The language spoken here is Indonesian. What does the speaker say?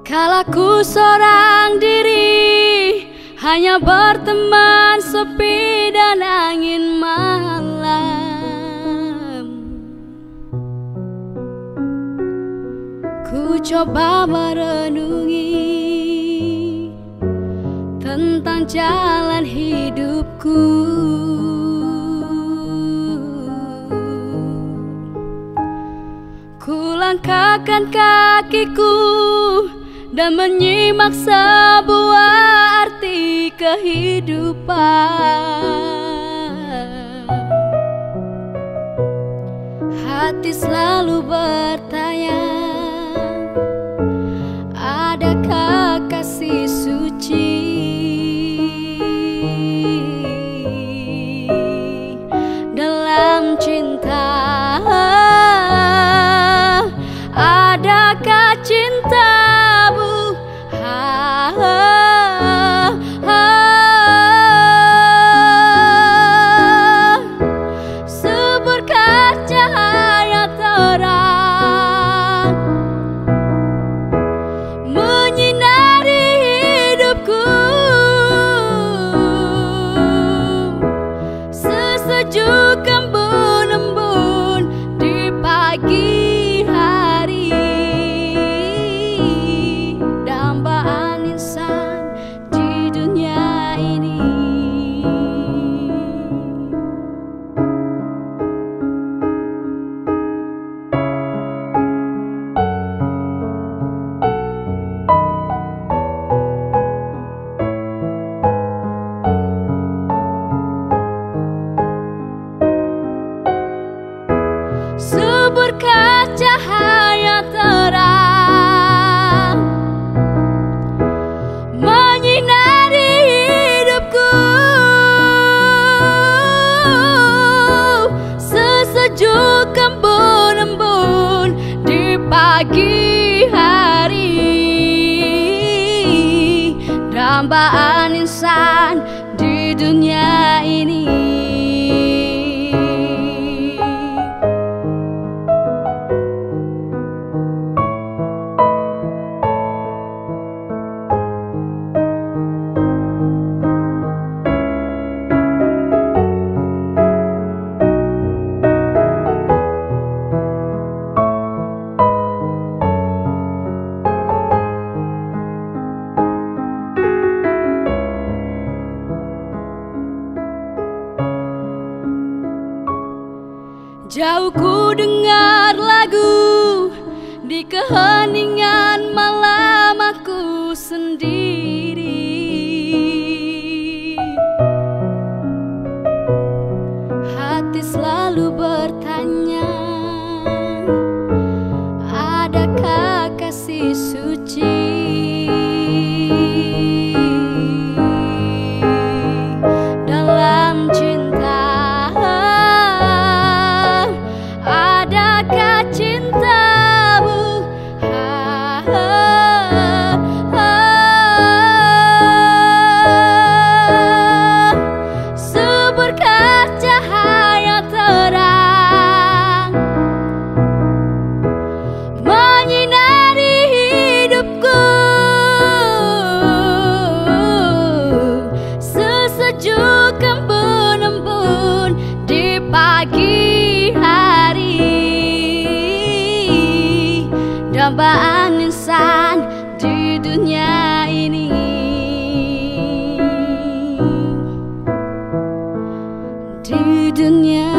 Kalaku seorang diri, hanya berteman sepi dan angin malam. Ku coba merenungi tentang jalan hidupku. Ku langkahkan kakiku dan menyimak sebuah arti kehidupan. Hati selalu bertanya, adakah kasih suci dalam cinta? Adakah cintamu seberkat cahaya terang menyinari hidupku, sesejuk embun-embun di pagi hari, dambaan insan di dunia ini. Seberkat cahaya terang menyinari hidupku, sesejuk embun-embun di pagi hari, dambaan insan di dunia ini. Jauh ku dengar lagu, di keheningan malam aku sendiri. Hati selalu bertanya, adakah kasih suci dalam cinta? Adakah cintamu seberkat cahaya terang menyinari hidupku, sesejuk embun-embun di pagi hari, dambaan insan di dunia ini. Di dunia